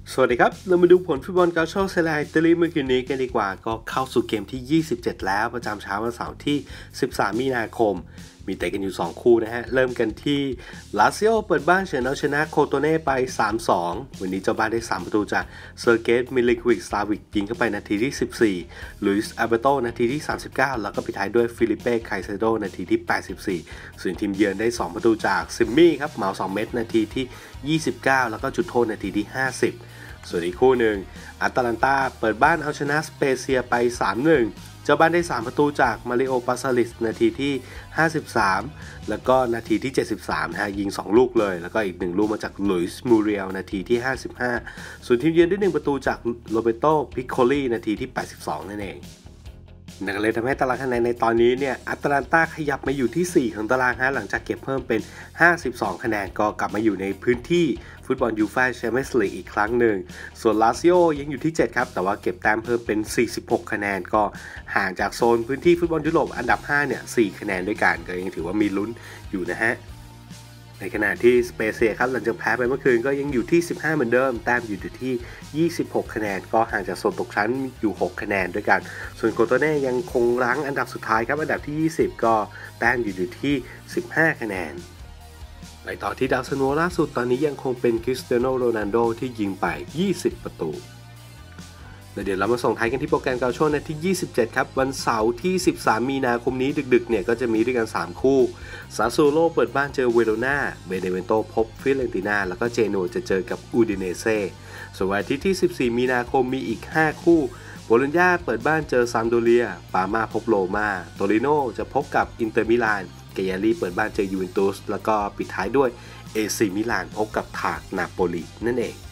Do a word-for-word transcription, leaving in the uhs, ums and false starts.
สวัสดีครับเรามาดูผลฟุตบอลกาโชเซเลอิตาลีเมื่อคืนนี้กันดีกว่าก็เข้าสู่เกมที่ยี่สิบเจ็ดแล้วประจำเช้าวันเสาร์ที่สิบสามมีนาคมมีเตะกันอยู่สองคู่นะฮะเริ่มกันที่ลาซิโอเปิดบ้านเฉือนเอาชนะโคโตเน่ไป สามสอง วันนี้เจ้าบ้านได้สามประตูจากเซอร์เกตมิลิควิกสลาวิกยิงเข้าไปนาทีที่สิบสี่ลุยส์อาเบโตนาทีที่สามสิบเก้าแล้วก็ปิดท้ายด้วยฟิลิเป้ไคเซโดนาทีที่แปดสิบสี่ส่วนทีมเยือนได้สองประตูจากซิมมี่ครับเหมาสองเม็ดนาทีที่ยี่สิบเก้าแล้วก็จุดโทษนาทีที่ห้าสิบส่วนอีกคู่หนึ่งอัตแลนตาเปิดบ้านเอาชนะสเปเซียไป สามหนึ่ง เจ้าบ้านได้สามประตูจากมาริโอปาซาลิสนาทีที่ห้าสิบสามแล้วก็นาทีที่เจ็ดสิบสามนะฮะยิงสองลูกเลยแล้วก็อีกหนึ่งลูกมาจากลุยส์มูเรียลนาทีที่ห้าสิบห้าส่วนทีมเยือนได้หนึ่งประตูจากโรเบโตพิคโคลีนาทีที่แปดสิบสองนั่นเองนั่นก็เลยทำให้ตารางคะแนนในตอนนี้เนี่ยอัตแลนตาขยับมาอยู่ที่สี่ของตารางฮะหลังจากเก็บเพิ่มเป็นห้าสิบสองคะแนนก็กลับมาอยู่ในพื้นที่ฟุตบอลยูฟ่าแชมเปี้ยนส์ลีกอีกครั้งหนึ่งส่วนลาซิโอยังอยู่ที่เจ็ดครับแต่ว่าเก็บแต้มเพิ่มเป็นสี่สิบหกคะแนนก็ห่างจากโซนพื้นที่ฟุตบอลยุโรปอันดับห้าเนี่ยสี่คะแนนด้วยกันก็ยังถือว่ามีลุ้นอยู่นะฮะในขณะที่สเปเซียครับหลังจากแพ้ไปเมื่อคืนก็ยังอยู่ที่สิบห้าเหมือนเดิมแต้มอยู่ที่ยี่สิบหกคะแนนก็ห่างจากโซนตกชั้นอยู่หกคะแนนด้วยกันส่วนโคโตเน่ยังคงรั้งอันดับสุดท้ายครับอันดับที่ยี่สิบก็แต้มอยู่ที่สิบห้าคะแนนไปต่อที่ดาวซันโวล่าสุดตอนนี้ยังคงเป็นคริสเตียโนโรนัลโดที่ยิงไปยี่สิบประตูเดี๋ยวเรามาส่งท้ายกันที่โปรแกรมเกาโชในที่ยี่สิบเจ็ดครับวันเสาร์ที่สิบสามมีนาคมนี้ดึกๆเนี่ยก็จะมีด้วยกันสามคู่ซาซูโร่เปิดบ้านเจอเวโรนาเบเนเวนโตพบฟิเรนติน่าแล้วก็เจโนจะเจอกับอูดิเนเซ่ส่วนวันอาทิตย์ที่สิบสี่มีนาคมมีอีกห้าคู่โบโลญญาเปิดบ้านเจอซามโดเรียปามาพบโรมาโตริโนจะพบกับอินเตอร์มิลานเกยารีเปิดบ้านเจอยูเวนตุสแล้วก็ปิดท้ายด้วยเอซีมิลานพบกับทากนาโปลีนั่นเอง